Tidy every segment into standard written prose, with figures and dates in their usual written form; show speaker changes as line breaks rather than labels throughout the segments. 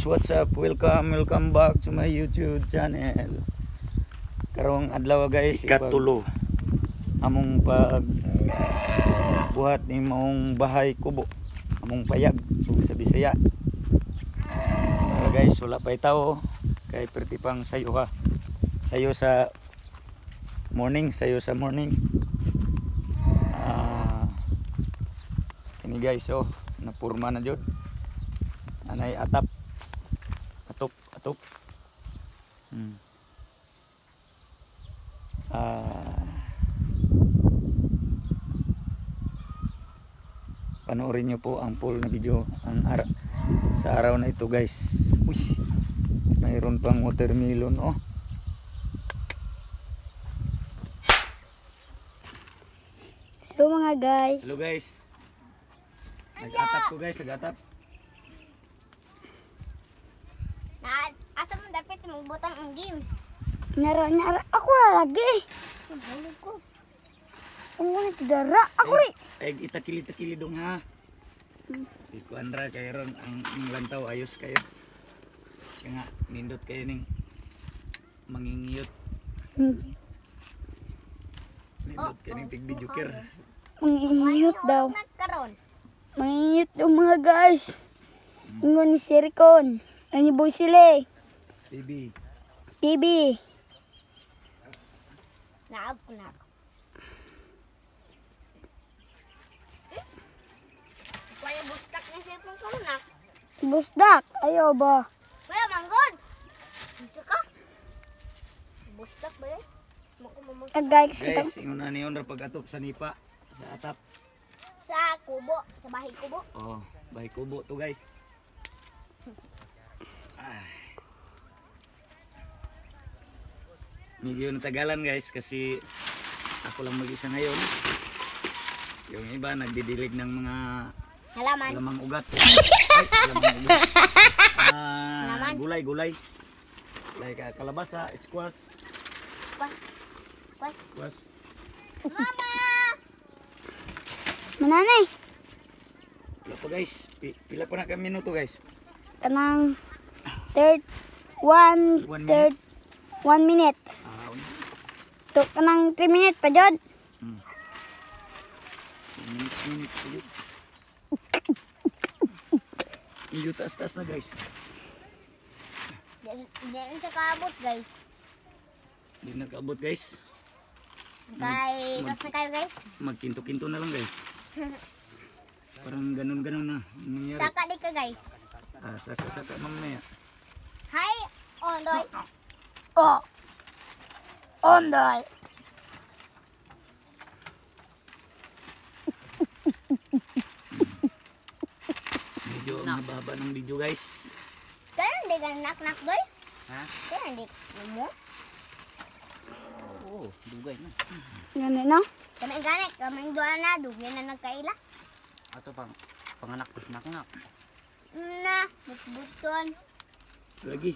what's up? Welcome back to my YouTube channel. Karong adlaw guys, ikatulo among pag buhat ni maong bahay kubo, among payag ug sa Bisaya. Guys, wala pa itaw kay perti pang sayo ha. Sayo sa morning. Ini guys, oh, napurma na jud. Anay atap. Atop. Panoorin nyo po ang full na video sa araw na ito guys. Uy, mayroon pang watermelon, oh.
Hello mga guys.
Hello guys. Nag-atap ko guys, nag-atap.
Asa mo dapat magbutang ang games?
Nyara ako lagi.
Nahulog ko.
Ang ngunit dara ako rin.
Ay, itakili dong ha. Iko Andra kay ron ang lantaw ayos kayo. Siya nga nindot kayo ning mangingiyot. Nindot kayo ning tig-videoker.
Mangingiyot daw.
Nagkaroon.
Mangingiyot daw mga guys. Ingon ni Siricon. Ani boy sila. TV.
Naab ko na ako. Wala bustak na cellphone ko na.
Busdak. Ayaw ba?
Wala manggod. Bisa ka? Bustak ba eh?
Guys,
Guys, ingon na niyon ra pag-atop sa nipa sa atap.
Sa kubo. Sa bahay kubo.
Oh, bahay kubo to guys. Medyo natagalan guys kasi ako lang mag-isa ngayon. Yung iba nagdidilig ng mga
Halaman.
lamang ugat. Ay, lamang ugat. Gulay. Like kalabasa, squash. Squash.
Mama!
mananay.
Pila pa guys. Pila pa na ka minuto guys.
Kanang 1 minute. To kanang 3 minutes pa jud.
Minutes pa yun. Medyo taas na guys.
Hindi na siya kaabot guys.
Hindi nakaabot guys.
Tapos na kayo guys.
Magkinto-kinto na lang guys. Parang ganun-ganun na nangyayari.
Saka di ka guys.
Saka mamaya.
Hi, Ondoy.
Oh. Onday.
Medyo mahaba ng video guys.
Kaya hindi ka nak-nak doy?
Ha?
Kaya hindi mo?
Oo, dugay na.
Ganun no?
Kami ganit, kaming doon na, dugyan na nagkaila.
Ato panganak ko snack-nak.
Na, butbuton.
Lagi.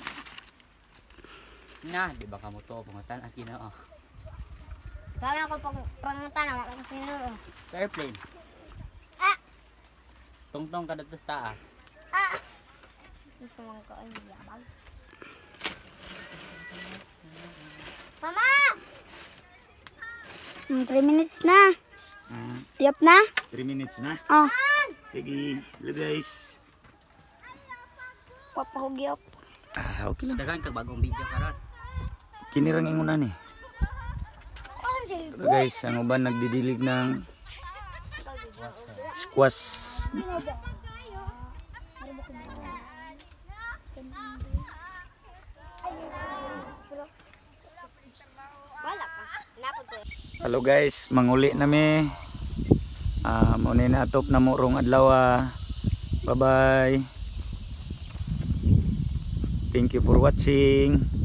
Nah, di ba kamu to pangatan as Ginoo.
Sabi ako pangutan ako kasi sino.
Sa airplane.
Ah!
Tungtong kada sa taas.
Ah! Gusto mong kaon yabag. Mama!
3 minutes na. Tiap na?
3 minutes na.
Oh.
Sige, hello guys.
Papahugyop.
Okay lang.
Dagan kag bagong video karon.
Kinirang ingunan eh. Ito guys, ang uban nagdidilig ng squash.
Wala pa. Napod ko.
Hello guys, manguli nami. Muna na atop na mo rong adlaw. Bye bye. Thank you for watching.